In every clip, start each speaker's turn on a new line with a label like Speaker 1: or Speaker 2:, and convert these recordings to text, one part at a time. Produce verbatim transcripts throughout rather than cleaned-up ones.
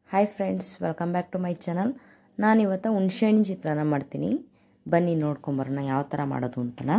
Speaker 1: Hi friends, welcome back to my channel. ನಾನು ಇವತ್ತು ಹುಣಸೆಹಣ್ಣಿನ ಚಿತ್ರಾನ್ನ ಮಾಡ್ತೀನಿ. ಬನ್ನಿ ನೋಡ್ಕೊಂಬರೋಣ ಯಾವ ಥರ ಮಾಡೋದು ಅಂತಲ್ಲ.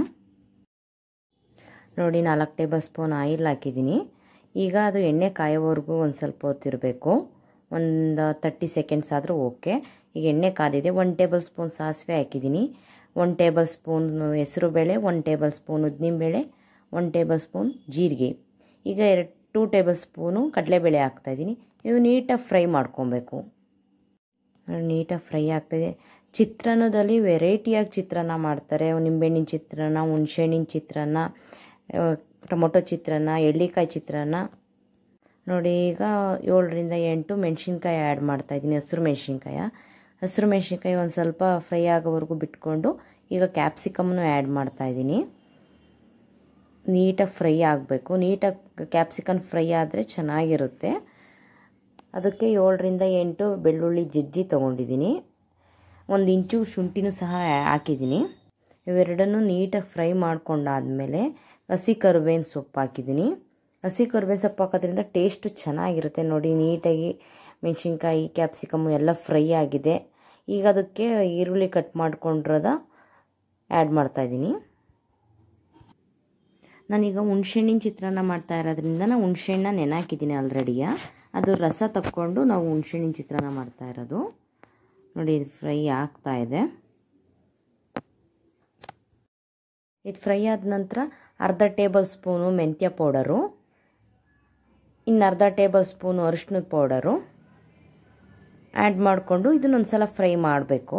Speaker 1: ನೋಡಿ, ನಾಲ್ಕು ಟೇಬಲ್ ಸ್ಪೂನ್ ಆಯಿಲ್ ಹಾಕಿದ್ದೀನಿ. ಈಗ ಅದು ಎಣ್ಣೆ ಕಾಯೋವರೆಗೂ ಒಂದು ಸ್ವಲ್ಪ ಹೊತ್ತಿರಬೇಕು. ಒಂದು ತರ್ಟಿ ಸೆಕೆಂಡ್ಸ್ ಆದರೂ ಓಕೆ. ಈಗ ಎಣ್ಣೆ ಕಾದಿದೆ. ಒಂದು ಟೇಬಲ್ ಸ್ಪೂನ್ ಸಾಸಿವೆ ಹಾಕಿದ್ದೀನಿ, ಒಂದು ಟೇಬಲ್ ಸ್ಪೂನ್ ಹೆಸರುಬೇಳೆ, ಒಂದು ಟೇಬಲ್ ಸ್ಪೂನ್ ಉದ್ದಿನಬೇಳೆ, ಒಂದು ಟೇಬಲ್ ಸ್ಪೂನ್ ಜೀರಿಗೆ. ಈಗ ಎರಡು ಟೂ ಟೇಬಲ್ ಸ್ಪೂನು ಕಡಲೆಬೇಳೆ ಹಾಕ್ತಾಯಿದ್ದೀನಿ. ಇವು ನೀಟಾಗಿ ಫ್ರೈ ಮಾಡ್ಕೊಬೇಕು. ನೀಟಾಗಿ ಫ್ರೈ ಆಗ್ತಾಯಿದೆ. ಚಿತ್ರಾನ್ನದಲ್ಲಿ ವೆರೈಟಿಯಾಗಿ ಚಿತ್ರಾನ್ನ ಮಾಡ್ತಾರೆ. ನಿಂಬೆಹಣ್ಣಿನ ಚಿತ್ರಾನ್ನ, ಹುಣಸೆಹಣ್ಣಿನ ಚಿತ್ರಾನ್ನ, ಟೊಮೊಟೊ ಚಿತ್ರಾನ್ನ, ಎಳ್ಳಿಕಾಯಿ ಚಿತ್ರಾನ್ನ. ನೋಡಿ, ಈಗ ಏಳರಿಂದ ಎಂಟು ಮೆಣಸಿನ್ಕಾಯಿ ಆ್ಯಡ್ ಮಾಡ್ತಾಯಿದ್ದೀನಿ. ಹಸಿರು ಮೆಣಸಿನ್ಕಾಯ ಹಸಿರು ಮೆಣಸಿನ್ಕಾಯಿ ಒಂದು ಸ್ವಲ್ಪ ಫ್ರೈ ಆಗೋವರೆಗೂ ಬಿಟ್ಕೊಂಡು ಈಗ ಕ್ಯಾಪ್ಸಿಕಮ್ನು ಆ್ಯಡ್ ಮಾಡ್ತಾಯಿದ್ದೀನಿ. ನೀಟಾಗಿ ಫ್ರೈ ಆಗಬೇಕು. ನೀಟಾಗಿ ಕ್ಯಾಪ್ಸಿಕಮ್ ಫ್ರೈ ಆದರೆ ಚೆನ್ನಾಗಿರುತ್ತೆ. ಅದಕ್ಕೆ ಏಳರಿಂದ ಎಂಟು ಬೆಳ್ಳುಳ್ಳಿ ಜಜ್ಜಿ ತೊಗೊಂಡಿದ್ದೀನಿ. ಒಂದು ಇಂಚು ಶುಂಠಿನೂ ಸಹ ಹಾಕಿದ್ದೀನಿ. ಇವೆರಡನ್ನೂ ನೀಟಾಗಿ ಫ್ರೈ ಮಾಡ್ಕೊಂಡಾದಮೇಲೆ ಹಸಿ ಕರಿಬೇವಿನ ಸೊಪ್ಪು ಹಾಕಿದ್ದೀನಿ. ಹಸಿ ಕರಿಬೇವಿನ ಸೊಪ್ಪು ಹಾಕೋದ್ರಿಂದ ಟೇಸ್ಟು ಚೆನ್ನಾಗಿರುತ್ತೆ. ನೋಡಿ, ನೀಟಾಗಿ ಮೆಣಸಿನ್ಕಾಯಿ ಕ್ಯಾಪ್ಸಿಕಮ್ಮು ಎಲ್ಲ ಫ್ರೈ ಆಗಿದೆ. ಈಗ ಅದಕ್ಕೆ ಈರುಳ್ಳಿ ಕಟ್ ಮಾಡ್ಕೊಂಡಿರೋದ ಆ್ಯಡ್ ಮಾಡ್ತಾಯಿದ್ದೀನಿ. ನಾನೀಗ ಹುಣಸೆಹಣ್ಣಿನ ಚಿತ್ರಾನ್ನ ಮಾಡ್ತಾ ಇರೋದ್ರಿಂದ ನಾನು ಹುಣಸೆಹಣ್ಣ ನೆನೆ ಹಾಕಿದ್ದೀನಿ ಆಲ್ರೆಡಿಯ. ಅದು ರಸ ತಕ್ಕೊಂಡು ನಾವು ಹುಣಸೆಹಣ್ಣಿನ ಚಿತ್ರಾನ್ನ ಮಾಡ್ತಾ ಇರೋದು. ನೋಡಿ, ಇದು ಫ್ರೈ ಆಗ್ತಾ ಇದೆ. ಇದು ಫ್ರೈ ಆದ ನಂತರ ಅರ್ಧ ಟೇಬಲ್ ಸ್ಪೂನು ಮೆಂತ್ಯ ಪೌಡರು, ಇನ್ನು ಅರ್ಧ ಟೇಬಲ್ ಸ್ಪೂನು ಅರಿಶಿನದ ಪೌಡರು ಆ್ಯಡ್ ಮಾಡಿಕೊಂಡು ಇದನ್ನೊಂದು ಸಲ ಫ್ರೈ ಮಾಡಬೇಕು.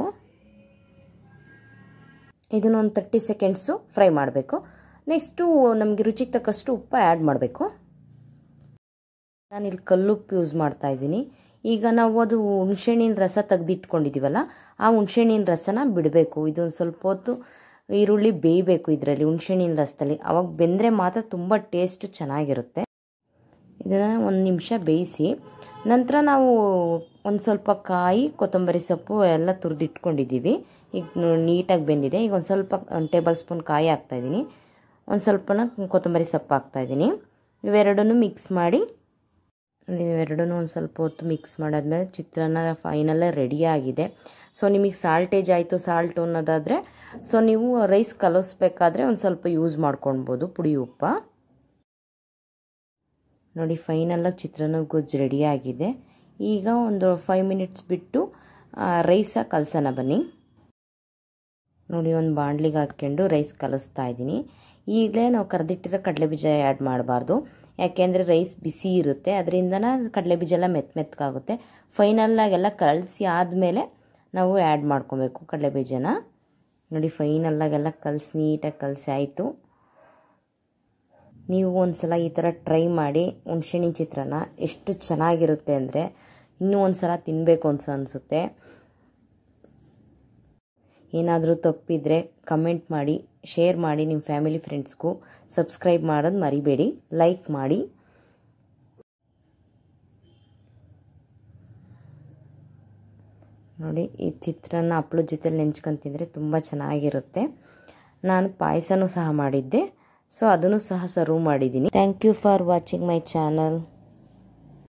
Speaker 1: ಇದನ್ನೊಂದು ತರ್ಟಿ ಸೆಕೆಂಡ್ಸು ಫ್ರೈ ಮಾಡಬೇಕು. ನೆಕ್ಸ್ಟು ನಮಗೆ ರುಚಿಗೆ ತಕ್ಕಷ್ಟು ಉಪ್ಪು ಆ್ಯಡ್ ಮಾಡಬೇಕು. ನಾನಿಲ್ಲಿ ಕಲ್ಲುಪ್ಪು ಯೂಸ್ ಮಾಡ್ತಾಯಿದ್ದೀನಿ. ಈಗ ನಾವು ಅದು ಹುಣಸೆಹಣ್ಣಿನ ರಸ ತೆಗೆದಿಟ್ಕೊಂಡಿದ್ದೀವಲ್ಲ, ಆ ಹುಣಸೆಹಣ್ಣಿನ ರಸನ ಬಿಡಬೇಕು. ಇದೊಂದು ಸ್ವಲ್ಪ ಹೊತ್ತು ಈರುಳ್ಳಿ ಬೇಯಬೇಕು ಇದರಲ್ಲಿ, ಹುಣಸೆಹಣ್ಣಿನ ರಸದಲ್ಲಿ. ಅವಾಗ ಬೆಂದರೆ ಮಾತ್ರ ತುಂಬ ಟೇಸ್ಟ್ ಚೆನ್ನಾಗಿರುತ್ತೆ. ಇದನ್ನು ಒಂದು ನಿಮಿಷ ಬೇಯಿಸಿ ನಂತರ ನಾವು ಒಂದು ಸ್ವಲ್ಪ ಕಾಯಿ, ಕೊತ್ತಂಬರಿ ಸೊಪ್ಪು ಎಲ್ಲ ತುರಿದಿಟ್ಕೊಂಡಿದ್ದೀವಿ. ಈಗ ನೀಟಾಗಿ ಬೆಂದಿದೆ. ಈಗ ಒಂದು ಸ್ವಲ್ಪ ಒಂದು ಟೇಬಲ್ ಸ್ಪೂನ್ ಕಾಯಿ ಹಾಕ್ತಾಯಿದ್ದೀನಿ, ಒಂದು ಸ್ವಲ್ಪನ ಕೊತ್ತಂಬರಿ ಸೊಪ್ಪು ಹಾಕ್ತಾಯಿದ್ದೀನಿ. ಇವೆರಡನ್ನೂ ಮಿಕ್ಸ್ ಮಾಡಿ, ಇವೆರಡನ್ನೂ ಒಂದು ಸ್ವಲ್ಪ ಹೊತ್ತು ಮಿಕ್ಸ್ ಮಾಡಾದ್ಮೇಲೆ ಚಿತ್ರಾನ್ನ ಫೈನಲ್ಲೇ ರೆಡಿಯಾಗಿದೆ. ಸೊ ನಿಮಗೆ ಸಾಲ್ಟೇಜ್ ಆಯಿತು ಸಾಲ್ಟು ಅನ್ನೋದಾದರೆ ಸೊ ನೀವು ರೈಸ್ ಕಲಿಸ್ಬೇಕಾದ್ರೆ ಒಂದು ಸ್ವಲ್ಪ ಯೂಸ್ ಮಾಡ್ಕೊಳ್ಬೋದು ಪುಡಿ ಉಪ್ಪ. ನೋಡಿ, ಫೈನಲ್ಲಾಗಿ ಚಿತ್ರಾನ್ನ ಗೊಜ್ಜು ರೆಡಿಯಾಗಿದೆ. ಈಗ ಒಂದು ಫೈವ್ ಮಿನಿಟ್ಸ್ ಬಿಟ್ಟು ರೈಸ ಕಲಸೋಣ ಬನ್ನಿ. ನೋಡಿ, ಒಂದು ಬಾಣಲಿಗೆ ಹಾಕ್ಕೊಂಡು ರೈಸ್ ಕಲಿಸ್ತಾ ಇದ್ದೀನಿ. ಈಗಲೇ ನಾವು ಕರೆದಿಟ್ಟಿರೋ ಕಡಲೆಬೀಜ ಆ್ಯಡ್ ಮಾಡಬಾರ್ದು, ಯಾಕೆಂದರೆ ರೈಸ್ ಬಿಸಿ ಇರುತ್ತೆ. ಅದರಿಂದನ ಕಡಲೆಬೀಜ ಎಲ್ಲ ಮೆತ್ತ ಮೆತ್ತಗಾಗುತ್ತೆ. ಫೈನಲ್ಲಾಗೆಲ್ಲ ಕಲಸಿ ಆದಮೇಲೆ ನಾವು ಆ್ಯಡ್ ಮಾಡ್ಕೊಬೇಕು ಕಡಲೆಬೀಜನ. ನೋಡಿ, ಫೈನಲ್ಲಾಗೆಲ್ಲ ಕಲಸಿ ನೀಟಾಗಿ ಕಲಸಿ ಆಯಿತು. ನೀವು ಒಂದು ಸಲ ಈ ಥರ ಟ್ರೈ ಮಾಡಿ. ಹುಣಸೆಹಣ್ಣಿನ ಚಿತ್ರಾನ್ನ ಎಷ್ಟು ಚೆನ್ನಾಗಿರುತ್ತೆ ಅಂದರೆ ಇನ್ನೂ ಒಂದು ಸಲ ತಿನ್ನಬೇಕು ಅಂತ ಅನಿಸುತ್ತೆ. ಏನಾದರೂ ತಪ್ಪಿದರೆ ಕಮೆಂಟ್ ಮಾಡಿ, ಶೇರ್ ಮಾಡಿ ನಿಮ್ಮ ಫ್ಯಾಮಿಲಿ ಫ್ರೆಂಡ್ಸ್ಗೂ. ಸಬ್ಸ್ಕ್ರೈಬ್ ಮಾಡೋದು ಮರಿಬೇಡಿ, ಲೈಕ್ ಮಾಡಿ. ನೋಡಿ, ಈ ಚಿತ್ರಾನ್ನ ಹಪ್ಪಳದ ಜೊತೆ ನೆಂಚ್ಕೊಂಡು ತಿಂದರೆ ತುಂಬ ಚೆನ್ನಾಗಿರುತ್ತೆ. ನಾನು ಪಾಯಸನೂ ಸಹ ಮಾಡಿದ್ದೆ, ಸೊ ಅದನ್ನು ಸಹ ಸರ್ವ್ ಮಾಡಿದ್ದೀನಿ. Thank you for watching my channel.